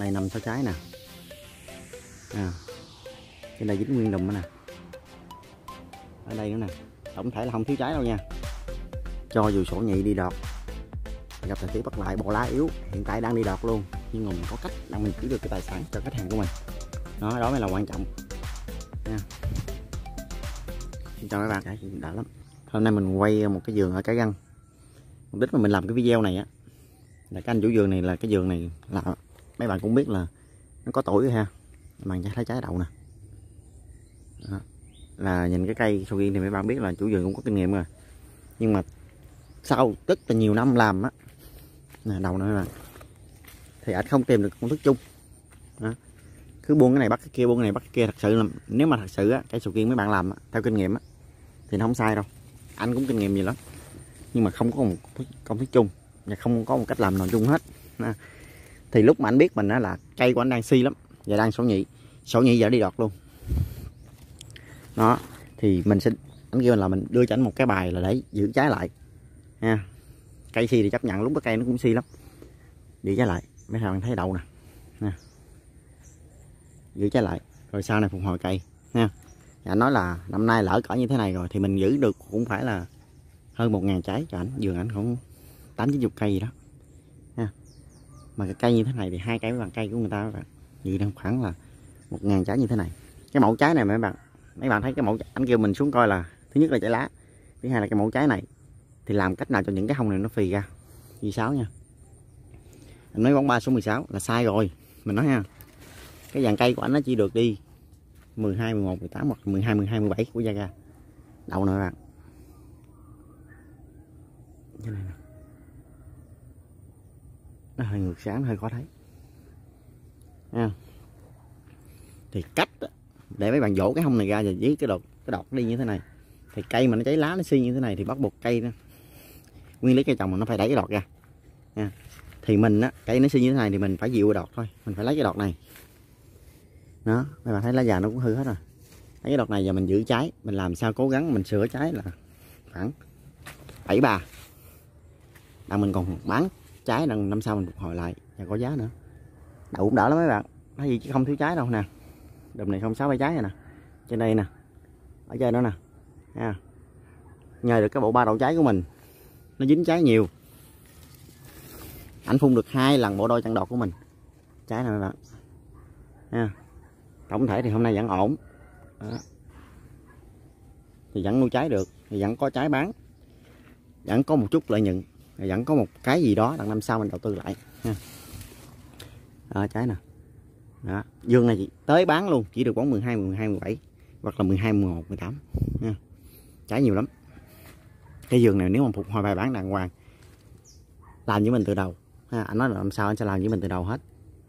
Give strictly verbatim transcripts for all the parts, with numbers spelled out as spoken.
Đây năm sáu trái nè. À, trên đây dính nguyên đùm nữa nè. Ở đây nữa nè. Tổng thể là không thiếu trái đâu nha. Cho dù sổ nhị đi đọt, gặp thời tiết bất lại, bộ lá yếu, hiện tại đang đi đọt luôn, nhưng mà mình có cách là mình giữ được cái tài sản cho khách hàng của mình. Đó, đó mới là quan trọng nha. Xin chào các bạn, cái đã lắm. Hôm nay mình quay một cái vườn ở Cái Răng. Mục đích mà mình làm cái video này á là cái anh chủ vườn này, là cái vườn này là mấy bạn cũng biết là nó có tuổi rồi ha. Bạn thấy trái đậu nè. Đó. Là nhìn cái cây sầu riêng thì mấy bạn biết là chủ vườn cũng có kinh nghiệm rồi. Nhưng mà sau rất là nhiều năm làm á, nè đầu nữa là thì anh không tìm được công thức chung. Đó. Cứ buông cái này bắt cái kia, buông cái này bắt cái kia. Thật sự là nếu mà thật sự á, cây sầu riêng mấy bạn làm á, theo kinh nghiệm á, thì nó không sai đâu. Anh cũng kinh nghiệm gì lắm, nhưng mà không có một công thức chung và không có một cách làm nào chung hết. Đó. Thì lúc mà anh biết mình á là cây của anh đang si lắm và đang sổ nhị, sổ nhị giờ đi đọt luôn. Đó thì mình sẽ, anh kêu là mình đưa cho anh một cái bài là để giữ trái lại nha. Cây si thì chấp nhận, lúc cái cây nó cũng si lắm, giữ trái lại. Mấy thằng thấy đậu nè, nè, giữ trái lại rồi sau này phục hồi cây nha. Anh nói là năm nay lỡ cỡ như thế này rồi thì mình giữ được cũng phải là hơn một ngàn trái cho ảnh. Vườn ảnh cũng tám chín chục cây gì đó nha. Mà cái cây như thế này thì hai cây với bằng cây của người ta các bạn, giữ đang khoảng là một ngàn trái như thế này. Cái mẫu trái này mấy bạn, mấy bạn thấy cái mẫu, anh kêu mình xuống coi là thứ nhất là trái lá, thứ hai là cái mẫu trái này thì làm cách nào cho những cái hông này nó phì ra. Vì sáu nha, anh nói bóng ba số mười sáu là sai rồi. Mình nói ha, cái dàn cây của anh nó chỉ được đi mười hai, mười một, mười tám hoặc mười hai, mười hai, mười bảy của da ga. Đậu nè các bạn, cái này nè, nó hơi ngược sáng, hơi khó thấy nha. Thì cách để mấy bạn dỗ cái hông này ra, và với cái đọt cái đọt đi như thế này thì cây mà nó cháy lá nó xi như thế này thì bắt buộc cây nó, nguyên lý cây trồng mà nó phải đẩy cái đọt ra nha. Thì mình á, cây nó xi như thế này thì mình phải dịu cái đọt thôi, mình phải lấy cái đọt này. Đó, mấy bạn thấy lá già nó cũng hư hết rồi. Lấy cái đọt này và mình giữ trái, mình làm sao cố gắng mình sửa trái là khoảng bảy ba. Đang mình còn bán trái, đằng năm sau mình phục hồi lại và có giá nữa. Đậu cũng đỡ lắm mấy bạn, cái gì chứ không thiếu trái đâu nè. Đùm này không sáu bảy trái này nè, trên đây nè, ở trên đó nè nha. Nhờ được cái bộ ba đậu trái của mình, nó dính trái nhiều, ảnh phun được hai lần bộ đôi chặn đọt của mình trái này các bạn nha. Tổng thể thì hôm nay vẫn ổn. Đó. Thì vẫn nuôi trái được, thì vẫn có trái bán, vẫn có một chút lợi nhuận, vẫn có một cái gì đó đằng năm sau mình đầu tư lại nha. Đó, trái nè. Đó, vườn này tới bán luôn chỉ được bóng mười hai, mười hai, mười bảy hoặc là mười hai, mười một, mười tám nha. Trái nhiều lắm. Cái vườn này nếu mà phục hồi bài bán đàng hoàng, làm với mình từ đầu ha. Anh nói là làm sao anh sẽ làm với mình từ đầu hết.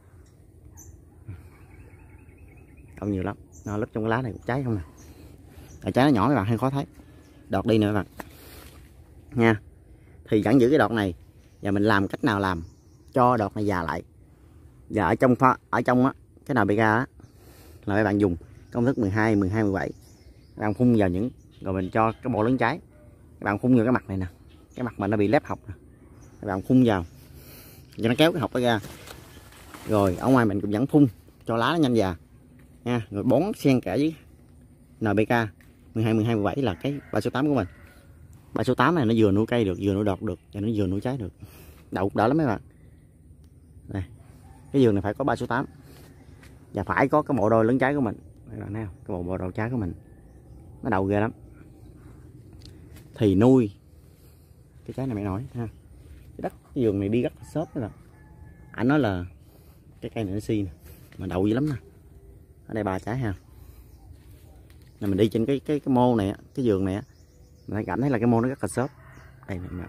Đậu nhiều lắm. Nó lấp trong cái lá này cũng trái không nè. Tại trái nó nhỏ các bạn, hơi khó thấy. Đọt đi nữa các bạn nha. Thì vẫn giữ cái đọt này và mình làm cách nào làm cho đọt này già lại. Và ở trong pha, ở trong á, cái nào bị ra á là các bạn dùng công thức mười hai, mười hai, mười bảy. Các bạn phun vào những, rồi mình cho cái bộ lớn trái. Các bạn phun vào cái mặt này nè, cái mặt mà nó bị lép học nè. Các bạn phun vào cho nó kéo cái học đó ra. Rồi ở ngoài mình cũng vẫn phun cho lá nó nhanh già nha. Rồi bón xen kẽ với en pê ca mười hai, mười hai, mười bảy là cái ba số tám của mình. Ba số tám này nó vừa nuôi cây được, vừa nuôi đọt được và nó vừa nuôi trái được. Đậu đỡ lắm mấy bạn. Đây, cái vườn này phải có ba số tám và phải có cái bộ đôi lớn trái của mình. Các bạn thấy không? Cái bộ bộ đôi trái của mình nó đậu ghê lắm. Thì nuôi cái trái này mày nói ha. Cái đất cái vườn này đi rất là xốp đó bạn. Anh nói là cái cây này nó si nè, mà đậu dữ lắm nè. Ở đây ba trái ha. Là mình đi trên cái cái cái mô này á, cái vườn này á, mình cảm thấy là cái mô nó rất là xốp. Đây nè.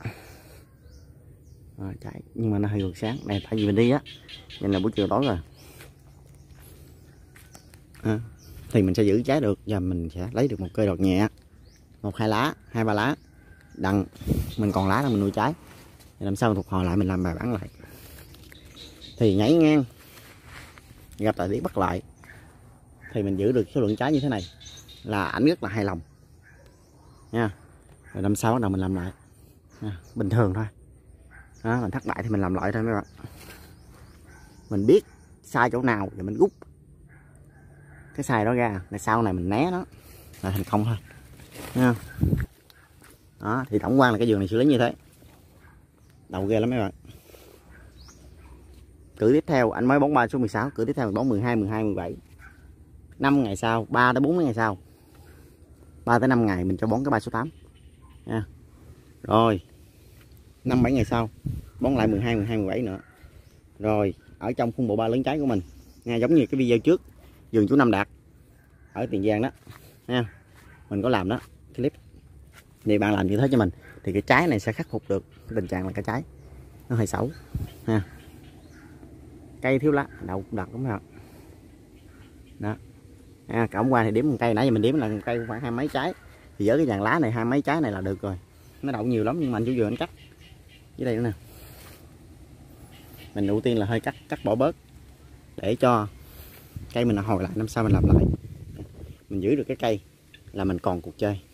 À, trái nhưng mà nó hơi ngược sáng này, tại vì mình đi á nên là buổi chiều tối rồi à, thì mình sẽ giữ trái được và mình sẽ lấy được một cây đọt nhẹ, một hai lá, hai ba lá đằng mình còn lá là mình nuôi trái. Thì làm sao mình phục hồi lại, mình làm bài bản lại. Thì nhảy ngang gặp thời tiết bất lại thì mình giữ được số lượng trái như thế này là ảnh rất là hài lòng nha. Rồi năm sau bắt đầu mình làm lại nha, bình thường thôi. Đó, mình thất bại thì mình làm lại thôi mấy bạn mình biết sai chỗ nào và mình rút cái sai đó ra, là sau này mình né nó là thành công thôi nha. Đó thì tổng quan là cái vườn này xử lý như thế, đầu ghê lắm mấy bạn. Cử tiếp theo anh mới bón ba số mười sáu, cử tiếp theo mình bón mười hai, mười hai, mười bảy. năm ngày sau, ba tới bốn ngày sau, ba tới năm ngày mình cho bón cái ba số tám nha. Rồi năm bảy ngày sau bón lại mười hai, mười hai, mười bảy nữa. Rồi ở trong khung bộ ba lớn trái của mình nha, giống như cái video trước vườn chú Năm Đạt ở Tiền Giang đó nha, mình có làm đó clip. Thì bạn làm như thế cho mình thì cái trái này sẽ khắc phục được cái tình trạng là cái trái nó hơi xấu ha. Cây thiếu lá, đậu cũng đặt đúng không? Đó. À, cả hôm qua thì đếm một cây, nãy giờ mình đếm là một cây khoảng hai mấy trái. Thì với cái dàn lá này hai mấy trái này là được rồi. Nó đậu nhiều lắm nhưng mà anh chủ vườn anh cắt. Dưới đây nữa nè. Mình ưu tiên là hơi cắt cắt bỏ bớt để cho cây mình hồi lại, năm sau mình làm lại. Mình giữ được cái cây là mình còn cuộc chơi.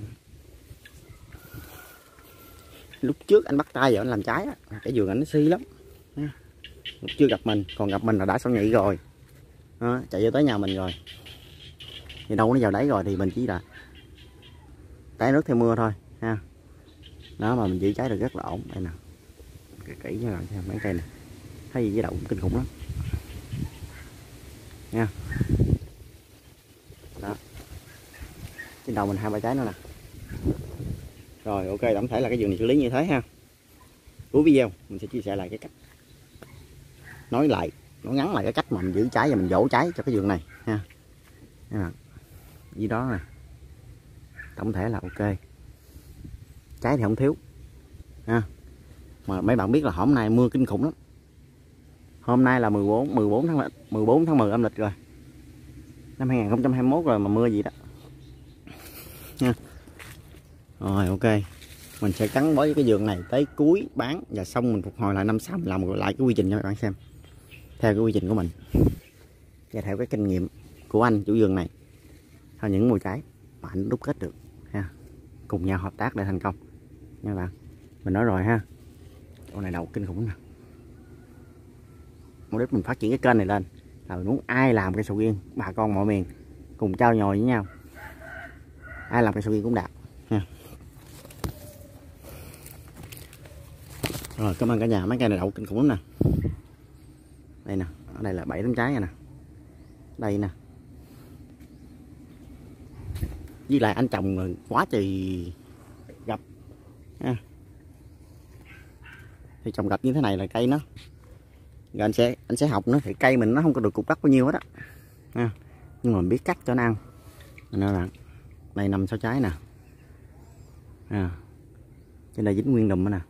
Lúc trước anh bắt tay vào anh làm trái á, cái vườn anh nó si lắm. Lúc chưa gặp mình, còn gặp mình là đã xong nhị rồi. Đó, chạy vô tới nhà mình rồi. Thì đâu nó vào đấy rồi thì mình chỉ là tái nước theo mưa thôi ha. Đó mà mình giữ trái được rất là ổn. Đây nè. Kỹ kỹ cho bạn xem mấy cây này. Thấy gì với đậu cũng kinh khủng lắm. Nha. Đó. Trên đầu mình hai ba trái nữa nè. Rồi ok, tổng thể là cái vườn này xử lý như thế ha. Cuối video mình sẽ chia sẻ lại cái cách, nói lại, nói ngắn lại cái cách mà mình giữ trái và mình dỗ trái cho cái vườn này ha. À, dưới đó nè, tổng thể là ok, trái thì không thiếu ha. Mà mấy bạn biết là hôm nay mưa kinh khủng lắm. Hôm nay là mười bốn, mười bốn tháng mười bốn tháng mười âm lịch rồi, năm hai nghìn không trăm hai mươi mốt rồi mà mưa gì đó nha. Rồi ok, mình sẽ gắn bó với cái vườn này tới cuối bán và xong mình phục hồi lại năm sau mình làm lại cái quy trình cho các bạn xem theo cái quy trình của mình và theo cái kinh nghiệm của anh chủ vườn này, theo những mùi trái mà anh đúc kết được ha, cùng nhau hợp tác để thành công nha bạn. Mình nói rồi ha, con này đậu kinh khủng nè. Mục đích mình phát triển cái kênh này lên là mình muốn ai làm cây sầu riêng, bà con mọi miền cùng trao nhồi với nhau, ai làm cây sầu riêng cũng đạt ha. Rồi cảm ơn cả nhà, mấy cây này đậu kinh khủng lắm nè. Đây nè, ở đây là bảy tấm trái nè. Đây nè. Với lại anh trồng rồi quá trời gặp ha. Thì trồng gặp như thế này là cây nó, rồi anh sẽ anh sẽ học nữa thì cây mình nó không có được cục đất bao nhiêu hết á ha. Nhưng mà mình biết cách cho nó ăn nè bạn. Đây năm sáu trái nè à. Trên đây dính nguyên đùm nè,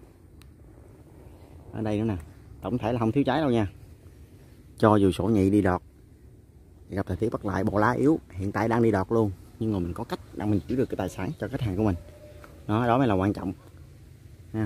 ở đây nữa nè. Tổng thể là không thiếu trái đâu nha, cho dù sổ nhị đi đọt gặp thời tiết bắt lại bộ lá yếu, hiện tại đang đi đọt luôn, nhưng mà mình có cách để mình giữ được cái tài sản cho khách hàng của mình. Đó, đó mới là quan trọng nha.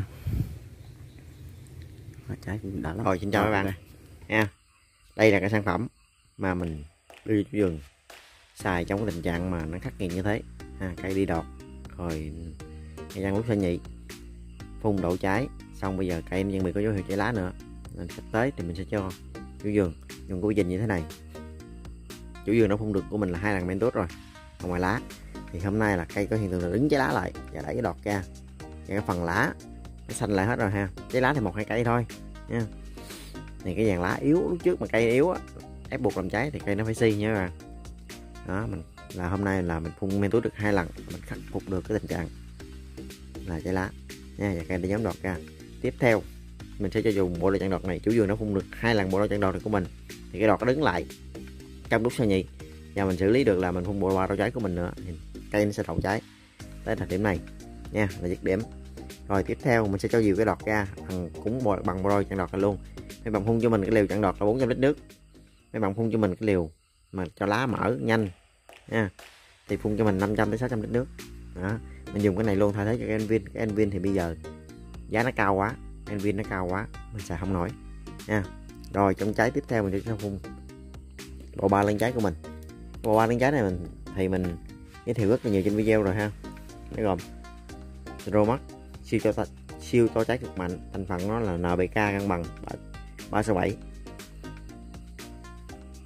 Trái cũng đã lắm. Rồi xin chào các bạn nha. Đây là cái sản phẩm mà mình đưa cho vườn xài trong cái tình trạng mà nó khắc nghiệt như thế ha. Cây đi đọt rồi cây răng lúc sơ nhị, phun đậu trái xong, bây giờ cây em chuẩn bị có dấu hiệu cháy lá nữa, nên sắp tới thì mình sẽ cho chủ vườn dùng cái quy trình như thế này. Chủ vườn đã phun được của mình là hai lần men tốt rồi, còn ngoài lá thì hôm nay là cây có hiện tượng là đứng cháy lá lại và đẩy cái đọt ra, và cái phần lá nó xanh lại hết rồi ha. Cháy lá thì một hai cây thôi nha. Thì cái dàn lá yếu lúc trước mà cây yếu á, ép buộc làm cháy thì cây nó phải si nha các bạn. Đó, mình là hôm nay là mình phun men tốt được hai lần, mình khắc phục được cái tình trạng là cháy lá nha, và cây đã nhóm đọt ra. Tiếp theo mình sẽ cho dùng bộ đôi chặn đọt này. Chủ vườn nó phun được hai lần bộ đôi chặn đọt này của mình thì cái đọt nó đứng lại trong lúc sơ nhị, và mình xử lý được là mình phun bộ ba đôi trái của mình nữa thì cây nó sẽ đậu trái tới thời điểm này nha, là dứt điểm. Rồi tiếp theo mình sẽ cho nhiều cái đọt ra bằng cũng bằng bộ đôi chặn đọt này luôn. Mấy bạn phun cho mình cái liều chặn đọt là bốn trăm lít nước, mấy bạn phun cho mình cái liều mà cho lá mở nhanh nha thì phun cho mình năm trăm đến sáu trăm lít nước. Đó, mình dùng cái này luôn thay thế cho cái Envin. Cái Envin thì bây giờ giá nó cao quá, Envin nó cao quá mình xài không nổi nha. Rồi trong trái tiếp theo mình sẽ phun bộ ba lên trái của mình. Bộ ba lên trái này mình thì mình giới thiệu rất là nhiều trên video rồi ha. Nó gồm Romax siêu cho siêu to trái cực mạnh, thành phần nó là en pê ca cân bằng ba sáu bảy,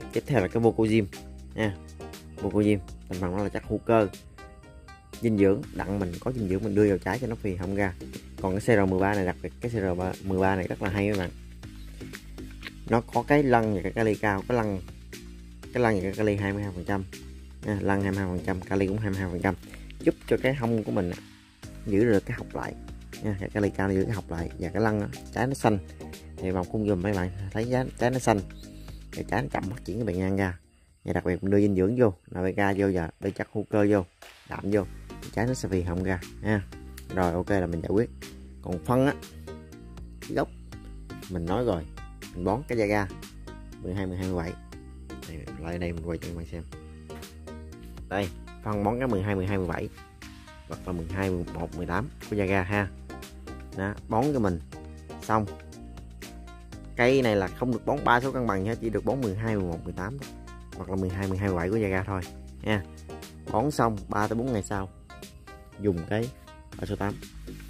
Tiếp theo là cái Vocozim nha. Vocozim thành phần nó là chất hữu cơ dinh dưỡng, đặng mình có dinh dưỡng mình đưa vào trái cho nó phì không ra. Còn cái xê rờ mười ba này, đặc biệt cái xê rờ mười ba này rất là hay các bạn, nó có cái lân và cái kali cao. Cái lân cái lân và cái kali hai mươi hai phần trăm, lân hai mươi hai phần trăm, kali cũng hai mươi hai phần trăm, giúp cho cái hông của mình giữ được cái học lại nha. Cái kali cao giữ cái học lại, và cái lân trái nó xanh thì vào khung dùm mấy bạn thấy giá trái nó xanh thì trái nó chậm phát triển cái bề ngang ra. Và đặc biệt mình đưa dinh dưỡng vô, en pê ca vô và đưa chất hữu cơ vô, đạm vô, trái nó sẽ phì hồng ra ha. Rồi ok là mình giải quyết. Còn phân á, cái gốc mình nói rồi, mình bón cái Jaga mười hai, mười hai, mười bảy. Lại đây mình quay cho các bạn xem. Đây, phân bón cái mười hai, mười hai, mười bảy hoặc là mười hai, mười một, mười tám của Jaga ha. Đó, bón cho mình xong. Cây này là không được bón ba số cân bằng nha, chỉ được bón mười hai, mười một, mười tám hoặc là mười hai, mười hai, mười bảy của Jaga thôi nha. Bón xong ba tới bốn ngày sau dùng cái ba số tám.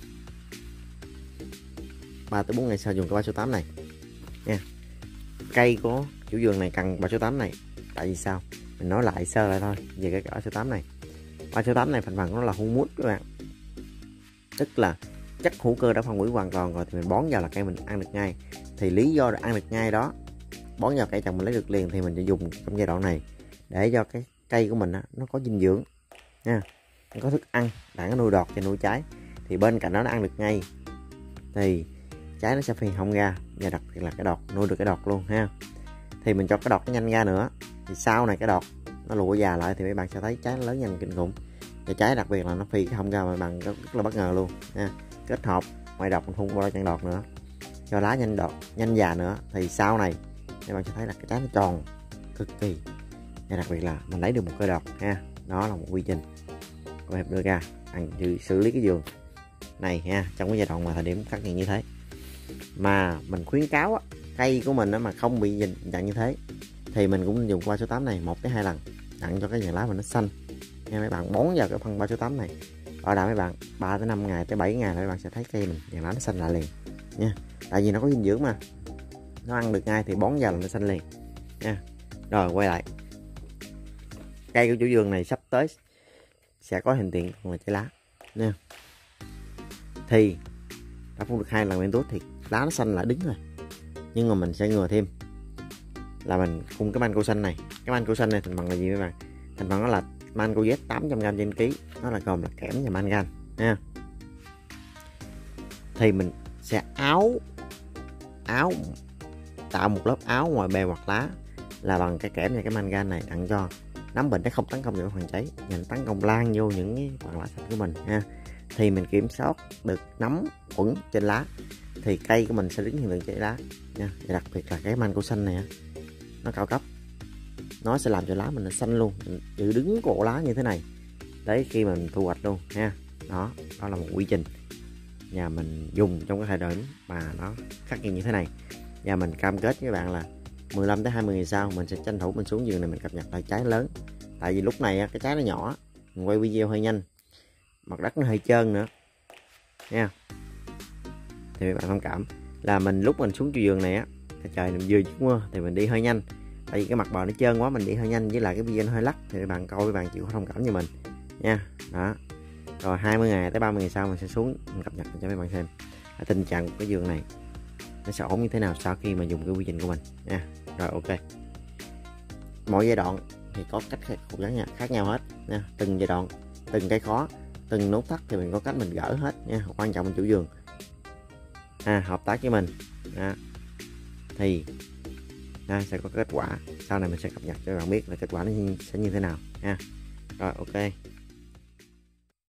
ba tới bốn ngày sau dùng cái ba số tám này nha. Cây của chủ vườn này cần ba số tám này, tại vì sao? Mình nói lại sơ lại thôi về cái ba số tám này. ba số tám này thành phần nó là humus các bạn, tức là chất hữu cơ đã phân hủy hoàn toàn rồi, thì mình bón vào là cây mình ăn được ngay. Thì lý do để ăn được ngay đó, bón vào cây trồng mình lấy được liền, thì mình sẽ dùng trong giai đoạn này để cho cái cây của mình á, nó có dinh dưỡng nha, nó có thức ăn để nó nuôi đọt và nuôi trái. Thì bên cạnh đó nó ăn được ngay thì trái nó sẽ phì hông ra, và đặc biệt là cái đọt, nuôi được cái đọt luôn ha. Thì mình cho cái đọt nó nhanh ra nữa, thì sau này cái đọt nó lụa già lại thì mấy bạn sẽ thấy trái nó lớn nhanh kinh khủng. Và trái đặc biệt là nó phì hông ra, mà bạn rất là bất ngờ luôn nha. Kết hợp ngoài đọt mình phun qua chân đọt nữa, cho lá nhanh đọt, nhanh già nữa, thì sau này các bạn sẽ thấy là cái trái nó tròn cực kỳ. Và đặc biệt là mình lấy được một cây đọt ha. Đó là một quy trình của em đưa ra ăn xử lý cái vườn này ha, trong cái giai đoạn mà thời điểm khắc nghiệt như thế. Mà mình khuyến cáo á, cây của mình á, mà không bị dặn như thế thì mình cũng dùng qua số tám này một tới hai lần, đặng cho cái vàng lá mình nó xanh nha. Mấy bạn bón vào cái phân ba số tám này, bảo đảm mấy bạn ba tới năm ngày tới bảy ngày là mấy bạn sẽ thấy cây mình vàng lá nó xanh lại liền nha. Tại vì nó có dinh dưỡng mà, nó ăn được ngay thì bón vào là nó xanh liền nha. Rồi quay lại, cây của chủ vườn này sắp tới sẽ có hiện tượng là trái lá nha. Thì đã phun được hai lần men tốt thì lá nó xanh lại đứng rồi, nhưng mà mình sẽ ngừa thêm là mình phun cái manco xanh này. Cái manco xanh này thành phần là gì các bạn? Thành phần nó là manco Z tám trăm gam trên ký, nó là gồm là kẽm và mangan nha. Thì mình sẽ áo áo tạo một lớp áo ngoài bề mặt lá là bằng cái kẽm và cái mangan này, đặng cho nấm bệnh nó không tấn công vào phần cháy, nhằm tấn công lan vô những cái phần lá xanh của mình ha. Thì mình kiểm soát được nấm khuẩn trên lá thì cây của mình sẽ đứng hiện tượng cháy lá nha. Và đặc biệt là cái manco xanh này nó cao cấp, nó sẽ làm cho lá mình nó xanh luôn, giữ đứng cổ lá như thế này đấy khi mình thu hoạch luôn ha. Đó, đó là một quy trình và mình dùng trong cái thời điểm mà nó khắc nghiệt như thế này. Và mình cam kết với các bạn là mười lăm tới hai mươi ngày sau mình sẽ tranh thủ mình xuống vườn này mình cập nhật lại trái lớn. Tại vì lúc này cái trái nó nhỏ, mình quay video hơi nhanh, mặt đất nó hơi trơn nữa nha. Thì các bạn thông cảm là mình lúc mình xuống vườn này á, trời vừa chút mưa thì mình đi hơi nhanh, tại vì cái mặt bờ nó trơn quá, mình đi hơi nhanh, với lại cái video nó hơi lắc, thì các bạn coi các bạn chịu thông cảm cho mình nha. Đó, rồi hai mươi ngày tới ba mươi ngày sau mình sẽ xuống mình cập nhật cho mấy bạn xem là tình trạng của cái vườn này nó sẽ ổn như thế nào sau khi mà dùng cái quy trình của mình nha. Rồi ok, mỗi giai đoạn thì có cách khác nhau hết nha. Từng giai đoạn, từng cái khó, từng nút thắt thì mình có cách mình gỡ hết nha. Quan trọng là chủ vườn à, hợp tác với mình à, thì à, sẽ có kết quả. Sau này mình sẽ cập nhật cho các bạn biết là kết quả nó sẽ như thế nào nha. Rồi ok.